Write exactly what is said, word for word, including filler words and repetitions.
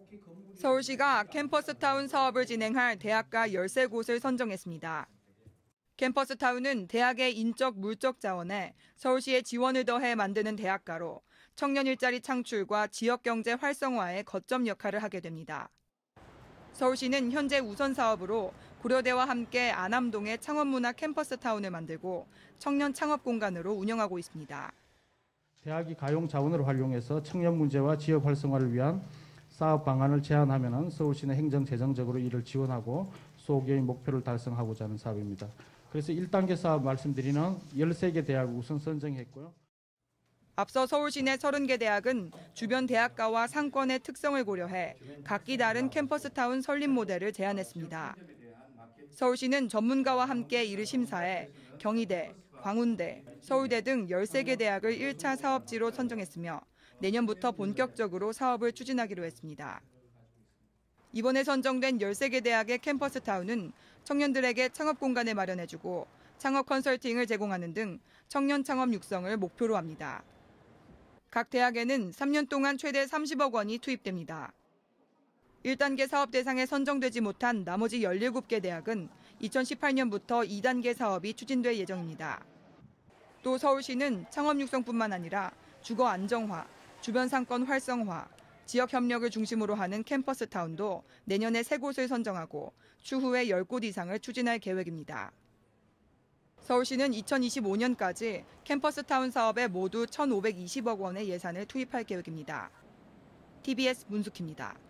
서울시가 캠퍼스타운 사업을 진행할 대학가 열세 곳을 선정했습니다. 캠퍼스타운은 대학의 인적, 물적 자원에 서울시의 지원을 더해 만드는 대학가로 청년 일자리 창출과 지역경제 활성화에 거점 역할을 하게 됩니다. 서울시는 현재 우선 사업으로 고려대와 함께 안암동에 창업문화 캠퍼스타운을 만들고 청년 창업 공간으로 운영하고 있습니다. 대학이 가용 자원을 활용해서 청년 문제와 지역 활성화를 위한 사업 방안을 제안하면 서울시는 행정 재정적으로 이를 지원하고 소개의 목표를 달성하고자 하는 사업입니다. 그래서 일 단계 사업 말씀드리는 열세 개 대학을 우선 선정했고요. 앞서 서울시 내 서른 개 대학은 주변 대학가와 상권의 특성을 고려해 각기 다른 캠퍼스타운 설립 모델을 제안했습니다. 서울시는 전문가와 함께 이를 심사해 경희대, 광운대, 서울대 등 열세 개 대학을 일 차 사업지로 선정했으며 내년부터 본격적으로 사업을 추진하기로 했습니다. 이번에 선정된 열세 개 대학의 캠퍼스타운은 청년들에게 창업 공간을 마련해주고 창업 컨설팅을 제공하는 등 청년 창업 육성을 목표로 합니다. 각 대학에는 삼 년 동안 최대 삼십억 원이 투입됩니다. 일 단계 사업 대상에 선정되지 못한 나머지 열일곱 개 대학은 이천십팔 년부터 이 단계 사업이 추진될 예정입니다. 또 서울시는 창업 육성뿐만 아니라 주거 안정화, 주변 상권 활성화, 지역 협력을 중심으로 하는 캠퍼스타운도 내년에 세 곳을 선정하고 추후에 열 곳 이상을 추진할 계획입니다. 서울시는 이천이십오 년까지 캠퍼스타운 사업에 모두 천오백이십억 원의 예산을 투입할 계획입니다. 티비에스 문숙희입니다.